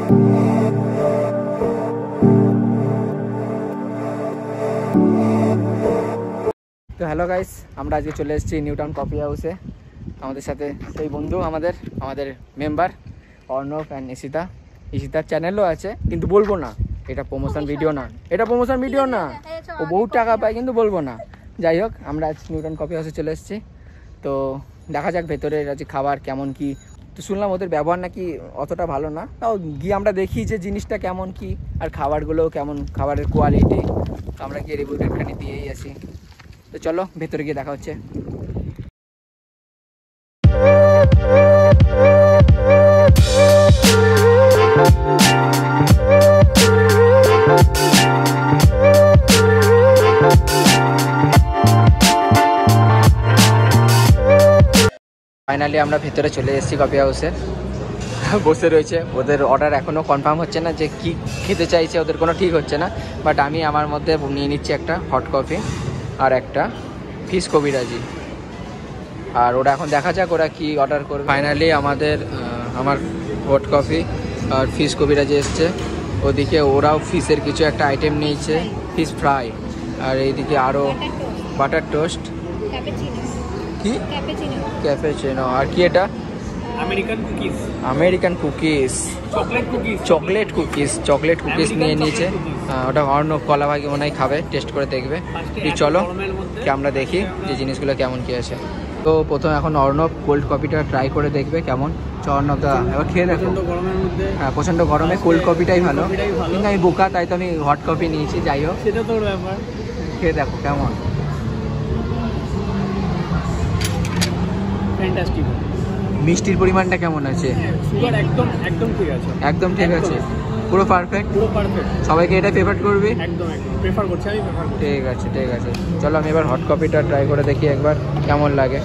তো hello guys, আমরা আজকে চলে এসেছি নিউ টাউন কফি হাউসে। আমাদের সাথে সেই বন্ধু আমাদের মেম্বার অর্ণব অ্যান্ড ইশিতার চ্যানেলও আছে, কিন্তু বলবো না এটা প্রমোশন ভিডিও না, ও বহুত টাকা পায় কিন্তু বলবো না। যাই হোক, আমরা আজ নিউ টাউন কফি হাউসে চলে এসেছি। তো দেখা যাক ভেতরে আজ খাবার কেমন কি। তো শুনলাম ওদের ব্যবহার নাকি অতটা ভালো না, তাও গিয়ে আমরা দেখি যে জিনিসটা কেমন কি আর খাবারগুলোও কেমন, খাবারের কোয়ালিটি। তো আমরা গিয়ে রিভিউটা একটুখানি দিয়েই আসি। তো চলো ভেতরে গিয়ে দেখা হচ্ছে। ফাইনালি আমরা ভেতরে চলে এসেছি কফি হাউসে, বসে রয়েছে। ওদের অর্ডার এখনও কনফার্ম হচ্ছে না যে কি খেতে চাইছে, ওদের কোনো ঠিক হচ্ছে না। বাট আমি আমার মধ্যে নিয়ে নিচ্ছি একটা হট কফি আর একটা ফিশ কবিরাজি, আর ওরা এখন দেখা যাক ওরা কি অর্ডার করবে। ফাইনালি আমার হট কফি আর ফিশ কবিরাজি এসছে। ওদিকে ওরাও ফিশের কিছু একটা আইটেম নিয়েছে, ফিশ ফ্রাই। আর এইদিকে আরও বাটার টোস্ট, কি ক্যাফেচিনো, আর কি এটা আমেরিকান কুকিজ, চকলেট কুকিজ নিয়ে নিয়েছে। ওটা অর্ণব কলা ভাগে মনে হয় খাবে, টেস্ট করে দেখবে। চলো আমরা দেখি যে জিনিসগুলো কেমন কি আছে। তো প্রথমে এখন অর্ণব কোল্ড কফিটা ট্রাই করে দেখবে কেমন। অর্ণবদা এবার খেয়ে দেখো। হ্যাঁ, প্রচণ্ড গরমে কোল্ড কফিটাই ভালো, কিন্তু আমি বোকা, তাই তো আমি হট কফি নিয়েছি। যাই হোক, সেটা তোর ব্যাপার, খেয়ে দেখো কেমন। ফ্যান্টাস্টিক। মিষ্টির পরিমাণটা কেমন আছে? সুগার একদম ঠিক আছে, একদম ঠিক আছে, পুরো পারফেক্ট। সবাইকে এটা প্রেফার করবি? একদম প্রেফার করছি আমি। ঠিক আছে, চলো আমি এবার হট কফিটা ট্রাই করে দেখি একবার কেমন লাগে।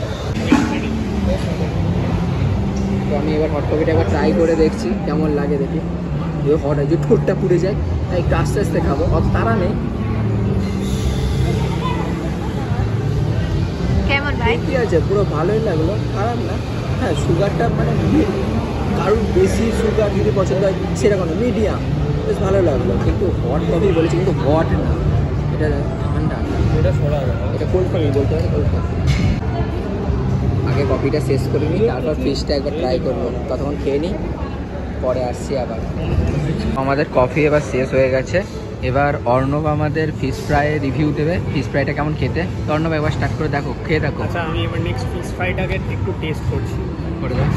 তো আমি এবার হট কফিটা একবার ট্রাই করে দেখছি কেমন লাগে, দেখি। যে হট আছে, ঠোঁটটা পুড়ে যায়, তাই একটু আস্তে আস্তে খাবো, অত তারা নেই। কেমন ভাই? ঠিক আছে, পুরো ভালোই লাগলো, খারাপ না। হ্যাঁ, সুগারটা মানে কারোর বেশি সুগার যদি পছন্দ হয় সেরকম না, মিডিয়াম, বেশ ভালো লাগলো। কিন্তু হট কফি বলেছি, কিন্তু হট না, এটা ঠান্ডা, এটা কোল্ড কফি বলতে হয়, কোল্ড কফি। আগে কফিটা শেষ করে নিই, তারপর ফিশটা একবার ট্রাই করবো, ততক্ষণ খেয়ে নিই, পরে আসছি আবার। আমাদের কফি এবার শেষ হয়ে গেছে। এবার অর্ণব আমাদের ফিশ ফ্রাইয়ের রিভিউ দেবে, ফিশ ফ্রাইটা কেমন খেতে। তো অর্ণব একবার স্টার্ট করে দেখো, খেয়ে দেখো। আচ্ছা, আমি এবার নেক্সট ফিশ ফ্রাইটাকে একটু টেস্ট করছি, করে দাও।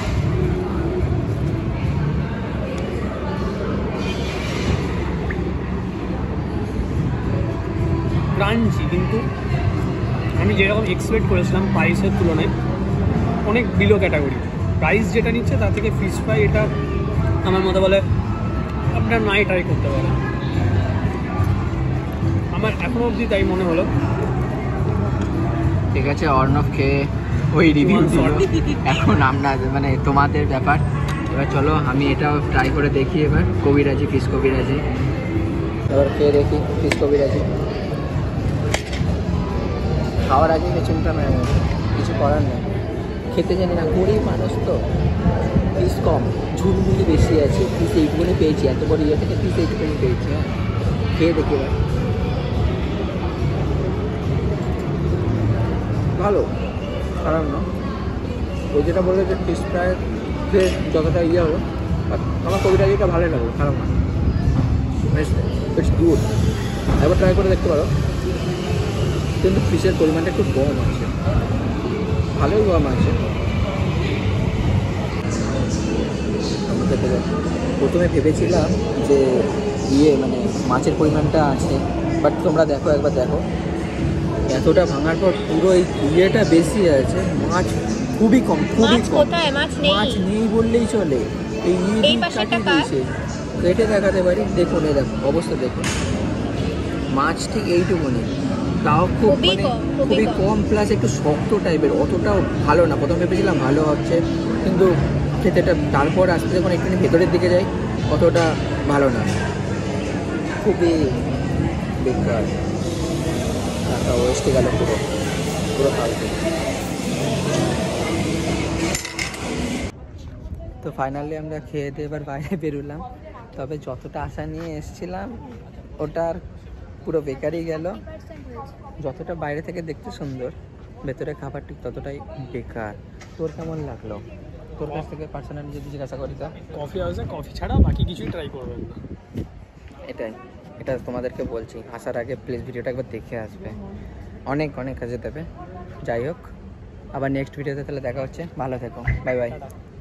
ক্রাঞ্চি, কিন্তু আমি যেরকম এক্সপেক্ট করেছিলাম প্রাইসের তুলনায় অনেক বিলো ক্যাটাগরি। প্রাইস যেটা নিচ্ছে তার থেকে ফিশ ফ্রাই এটা আমার মতো বলে আপনার নাই ট্রাই করতে পারেন। আমার এখনো অবধি তাই মনে হলো। ঠিক আছে, অর্ণব খেয়ে ওই রিভিউ দিল, এখন আমরা মানে তোমাদের ব্যাপার। এবার চলো আমি এটাও ট্রাই করে দেখি এবার, কবিরাজি, ফিশ কবিরাজি। এবার খেয়ে দেখি ফিশ কবিরাজি। খাওয়ার আগে পেছনটা কিছু করার নেই, খেতে জানি না, গরিব মানুষ তো। পিস কম, ঝুলগুলি বেশি আছে, পিস এইটুকুনি পেয়েছি, এত বড় ইয়ে থেকে পিস এইটুকুনি পেয়েছি। হ্যাঁ, খেয়ে দেখি এবার। ভালো, খারাপ না। ওই যেটা বললো যে ফিশ ফ্রাই যতটা ইয়ে হবে, আমার কবিরাজিটা ভালোই লাগলো, খারাপ না, ইটস গুড। একবার ট্রাই করে দেখতে পারো, কিন্তু ফিশের পরিমাণটা একটু কম আছে, ভালোই কম আছে। প্রথমে ভেবেছিলাম যে মানে মাছের পরিমাণটা আছে, বাট তোমরা দেখো, একবার দেখো, এতটা ভাঙার পর পুরো এই ইয়েটা বেশি আছে, মাছ খুবই কম, মাছ নেই বললেই চলে। এই কাটিয়ে দিয়েছে, কেটে দেখাতে পারি, দেখুন এই দেখো অবস্থা, দেখুন মাছ ঠিক এইটুকুনি, তাও খুব মানে খুবই কম, প্লাস একটু শক্ত টাইপের, অতটাও ভালো না। প্রথমে ভেবেছিলাম ভালো হচ্ছে, কিন্তু খেতেটা তারপর আসতে যখন একটুখানি ভেতরের দিকে যাই, অতটা ভালো না, খুবই বেকার, টাকা ওয়েস্টে গেল পুরো ফালতু। তো ফাইনালি আমরা খেয়ে দিয়ে এবার বাইরে বেরোলাম। তবে যতটা আশা নিয়ে এসেছিলাম ওটার পুরো বেকারই গেল। যতটা বাইরে থেকে দেখতে সুন্দর, ভেতরে খাবার ঠিক ততটাই বেকার। তোর কেমন লাগলো? তোর কাছ থেকে পার্সোনালি যদি জিজ্ঞাসা করি তো? কফি হাউসে কফি ছাড়া বাকি কিছুই ট্রাই করবেন না। এটা তোমাদেরকে বলছি, আসার আগে প্লিজ ভিডিওটা একবার দেখে আসবে, অনেক অনেক কাজে দেবে। যাই হোক, আবার নেক্সট ভিডিওতে তাহলে দেখা হচ্ছে। ভালো থেকো, বাই বাই।